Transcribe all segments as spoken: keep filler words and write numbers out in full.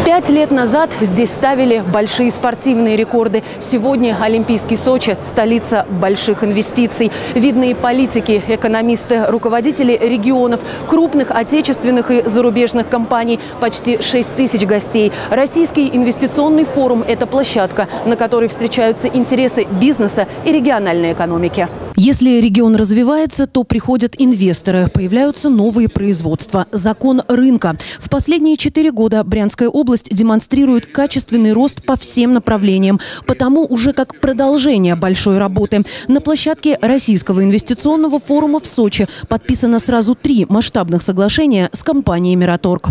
Пять лет назад здесь ставили большие спортивные рекорды. Сегодня Олимпийский Сочи – столица больших инвестиций. Видные политики, экономисты, руководители регионов, крупных отечественных и зарубежных компаний. Почти шесть тысяч гостей. Российский инвестиционный форум – это площадка, на которой встречаются интересы бизнеса и региональной экономики. Если регион развивается, то приходят инвесторы, появляются новые производства. Закон рынка. В последние четыре года Брянская область демонстрирует качественный рост по всем направлениям. Потому уже как продолжение большой работы. На площадке Российского инвестиционного форума в Сочи подписано сразу три масштабных соглашения с компанией «Мираторг».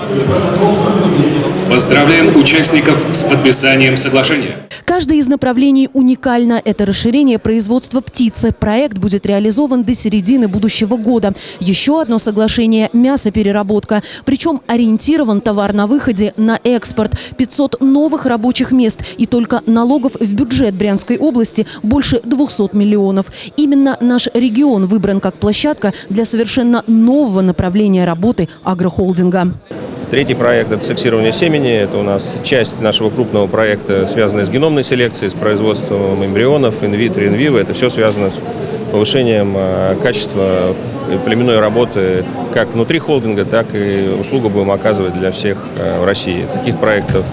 Поздравляем участников с подписанием соглашения. Каждое из направлений уникально. Это расширение производства птицы. Проект будет реализован до середины будущего года. Еще одно соглашение – мясопереработка. Причем ориентирован товар на выходе на экспорт. пятьсот новых рабочих мест. И только налогов в бюджет Брянской области больше двухсот миллионов. Именно наш регион выбран как площадка для совершенно нового направления работы агрохолдинга. Третий проект – это сексирование семени. Это у нас часть нашего крупного проекта, связанная с геномной селекцией, с производством эмбрионов, инвитро, инвиво. Это все связано с повышением качества племенной работы как внутри холдинга, так и услугу будем оказывать для всех в России. Таких проектов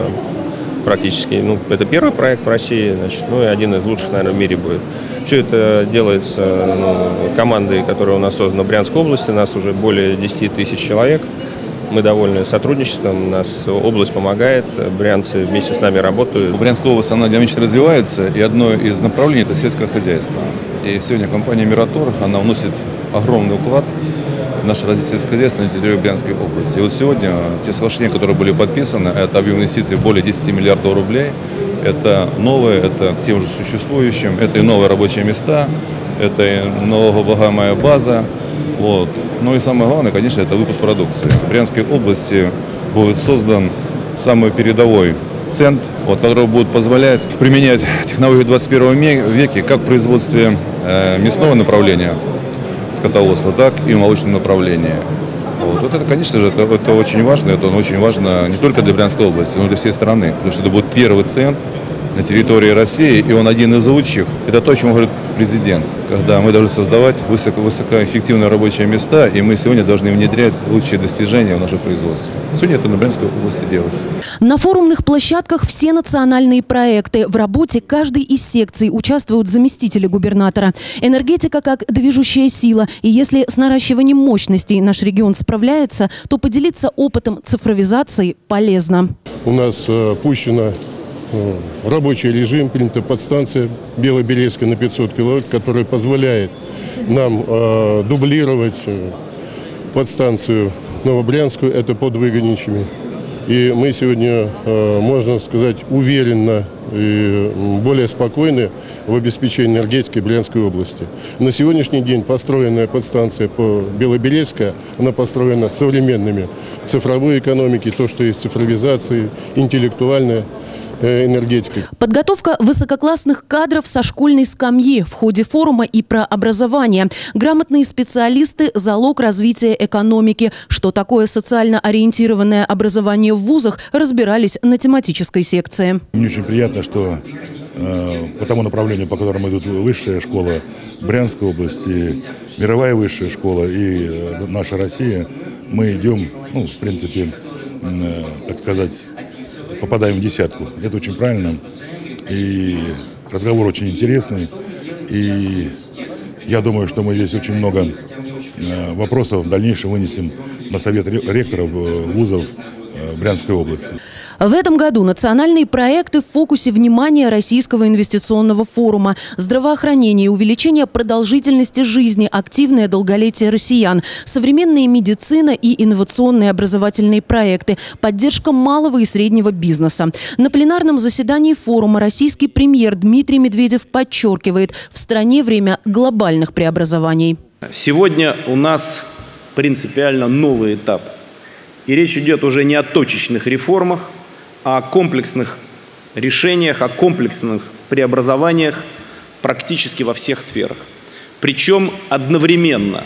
практически, ну, это первый проект в России, значит, ну и один из лучших, наверное, в мире будет. Все это делается ну, командой, которая у нас создана в Брянской области. У нас уже более десяти тысяч человек. Мы довольны сотрудничеством, нас область помогает, брянцы вместе с нами работают. Брянская область, она динамично развивается, и одно из направлений – это сельское хозяйство. И сегодня компания «Мираторг», она вносит огромный вклад в наше развитие сельского хозяйства на территории Брянской области. И вот сегодня те соглашения, которые были подписаны, это объем инвестиций более десяти миллиардов рублей, это новые, это к тем же существующим, это и новые рабочие места, это и налогооблагаемая база. Вот. Ну и самое главное, конечно, это выпуск продукции. В Брянской области будет создан самый передовой центр, вот, который будет позволять применять технологии двадцать первого века как в производстве э, мясного направления скотоводства, так и в молочном направлении. Вот. Вот это, конечно же, это, это очень важно. Это очень важно не только для Брянской области, но и для всей страны, потому что это будет первый центр на территории России, и он один из лучших. Это то, о чем говорит президент, когда мы должны создавать высоко, высокоэффективные рабочие места, и мы сегодня должны внедрять лучшие достижения в наше производство. Сегодня это на Брянской области делается. На форумных площадках все национальные проекты. В работе каждой из секций участвуют заместители губернатора. Энергетика как движущая сила. И если с наращиванием мощностей наш регион справляется, то поделиться опытом цифровизации полезно. У нас э, пущено рабочий режим, принята подстанция Белоберезка на пятьсот киловатт, которая позволяет нам э, дублировать подстанцию Новобрянскую, это под Выгоничами. И мы сегодня, э, можно сказать, уверенно и более спокойны в обеспечении энергетики Брянской области. На сегодняшний день построенная подстанция по Белоберезка, она построена современными цифровой экономикой, то, что есть цифровизация, интеллектуальная энергетикой. Подготовка высококлассных кадров со школьной скамьи в ходе форума и про образование. Грамотные специалисты – залог развития экономики. Что такое социально ориентированное образование в вузах, разбирались на тематической секции. Мне очень приятно, что э, по тому направлению, по которому идут высшая школа Брянской области, мировая высшая школа и э, наша Россия, мы идем, ну, в принципе, э, так сказать, попадаем в десятку. Это очень правильно. И разговор очень интересный. И я думаю, что мы здесь очень много вопросов в дальнейшем вынесем на совет ректоров вузов Брянской области. В этом году национальные проекты в фокусе внимания Российского инвестиционного форума. Здравоохранение, увеличение продолжительности жизни, активное долголетие россиян, современная медицина и инновационные образовательные проекты, поддержка малого и среднего бизнеса. На пленарном заседании форума российский премьер Дмитрий Медведев подчеркивает, в стране время глобальных преобразований. Сегодня у нас принципиально новый этап. И речь идет уже не о точечных реформах, а о комплексных решениях, о комплексных преобразованиях практически во всех сферах. Причем одновременно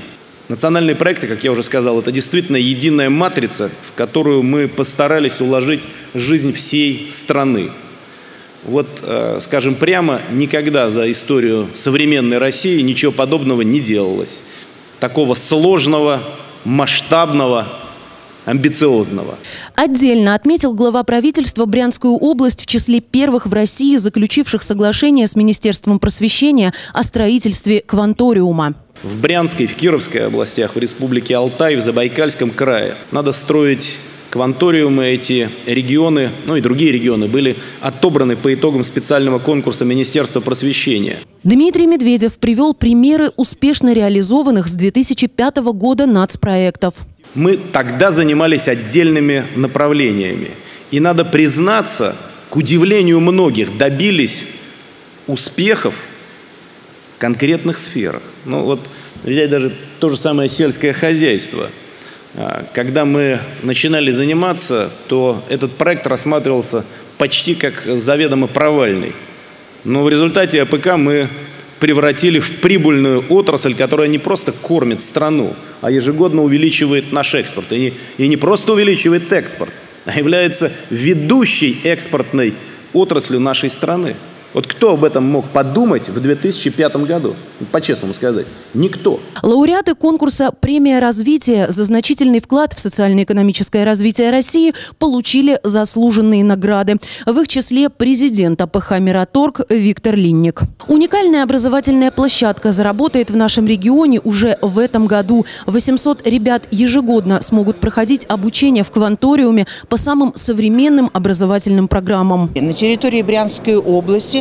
Национальные проекты, как я уже сказал, это действительно единая матрица, в которую мы постарались уложить жизнь всей страны. Вот, скажем прямо, никогда за историю современной России ничего подобного не делалось. Такого сложного, масштабного, амбициозного. Отдельно отметил глава правительства Брянскую область в числе первых в России, заключивших соглашение с Министерством просвещения о строительстве кванториума. В Брянской, в Кировской областях, в Республике Алтай, в Забайкальском крае надо строить кванториумы. Эти регионы, ну и другие регионы, были отобраны по итогам специального конкурса Министерства просвещения. Дмитрий Медведев привел примеры успешно реализованных с две тысячи пятого года нацпроектов. Мы тогда занимались отдельными направлениями. И надо признаться, к удивлению многих, добились успехов в конкретных сферах. Ну вот взять даже то же самое сельское хозяйство. Когда мы начинали заниматься, то этот проект рассматривался почти как заведомо провальный. Но в результате АПК мы превратили в прибыльную отрасль, которая не просто кормит страну, а ежегодно увеличивает наш экспорт. И не, и не просто увеличивает экспорт, а является ведущей экспортной отраслью нашей страны. Вот кто об этом мог подумать в две тысячи пятом году? По-честному сказать, никто. Лауреаты конкурса «Премия развития» за значительный вклад в социально-экономическое развитие России получили заслуженные награды. В их числе президент АПХ «Мираторг» Виктор Линник. Уникальная образовательная площадка заработает в нашем регионе уже в этом году. восемьсот ребят ежегодно смогут проходить обучение в кванториуме по самым современным образовательным программам. На территории Брянской области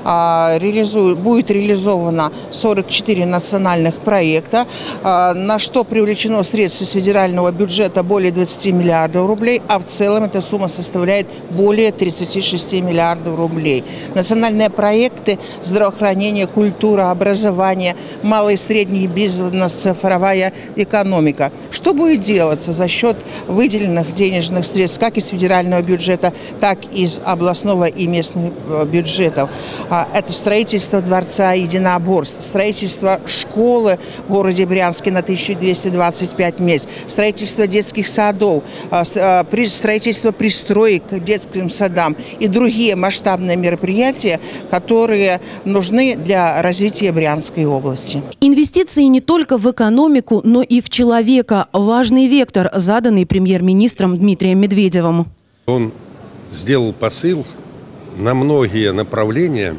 будет реализовано сорок четыре национальных проекта, на что привлечено средств из федерального бюджета более двадцати миллиардов рублей, а в целом эта сумма составляет более тридцати шести миллиардов рублей. Национальные проекты здравоохранение, культура, образование, малый и средний бизнес, цифровая экономика. Что будет делаться за счет выделенных денежных средств как из федерального бюджета, так и из областного и местных бюджетов? Это строительство дворца единоборств, строительство школы в городе Брянске на тысячу двести двадцать пять мест, строительство детских садов, строительство пристроек к детским садам и другие масштабные мероприятия, которые нужны для развития Брянской области. Инвестиции не только в экономику, но и в человека. Важный вектор, заданный премьер-министром Дмитрием Медведевым. Он сделал посыл на многие направления,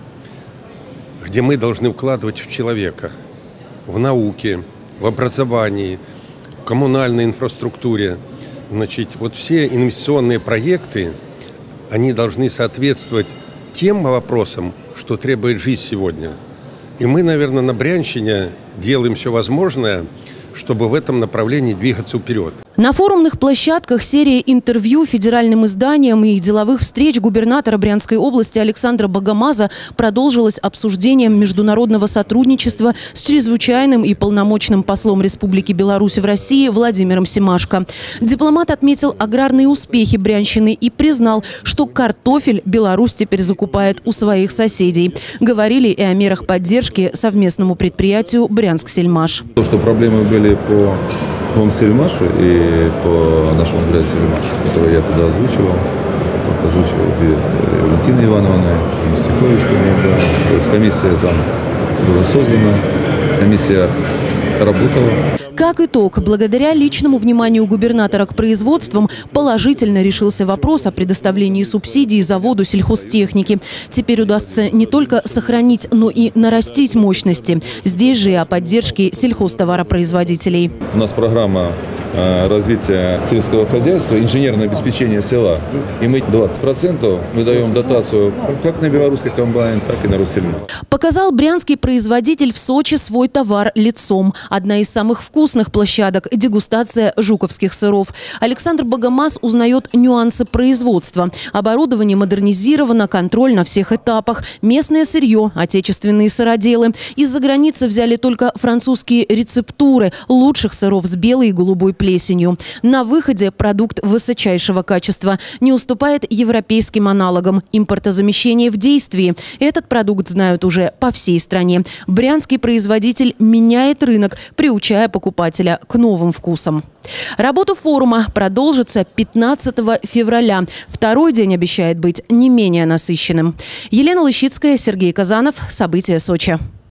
где мы должны вкладывать в человека, в науке, в образовании, в коммунальной инфраструктуре. Значит, вот все инвестиционные проекты, они должны соответствовать тем вопросам, что требует жизнь сегодня. И мы, наверное, на Брянщине делаем все возможное, чтобы в этом направлении двигаться вперед. На форумных площадках серия интервью федеральным изданиям и деловых встреч губернатора Брянской области Александра Богомаза продолжилась обсуждением международного сотрудничества с чрезвычайным и полномочным послом Республики Беларусь в России Владимиром Семашко. Дипломат отметил аграрные успехи Брянщины и признал, что картофель Беларусь теперь закупает у своих соседей. Говорили и о мерах поддержки совместному предприятию «Брянск-Сельмаш». То, что проблемы были по Сельмашу и по нашему предприятию Сельмаш, который я туда озвучивал, озвучивал перед Валентиной Ивановной, Мистяковичкой, то есть комиссия там была создана, комиссия работала. Как итог, благодаря личному вниманию губернатора к производствам положительно решился вопрос о предоставлении субсидий заводу сельхозтехники. Теперь удастся не только сохранить, но и нарастить мощности. Здесь же и о поддержке сельхозтоваропроизводителей. У нас программа развития сельского хозяйства, инженерное обеспечение села. И мы двадцать процентов мы даем дотацию как на белорусский комбайн, так и на Руссельмаш. Показал брянский производитель в Сочи свой товар лицом. Одна из самых вкусных площадок – дегустация жуковских сыров. Александр Богомаз узнает нюансы производства. Оборудование модернизировано, контроль на всех этапах. Местное сырье, отечественные сыроделы. Из-за границы взяли только французские рецептуры лучших сыров с белой и голубой плесенью. На выходе продукт высочайшего качества, не уступает европейским аналогам. Импортозамещение в действии. Этот продукт знают уже по всей стране. Брянский производитель меняет рынок, приучая покупателя к новым вкусам. Работа форума продолжится пятнадцатого февраля. Второй день обещает быть не менее насыщенным. Елена Лыщицкая, Сергей Казанов. События Сочи.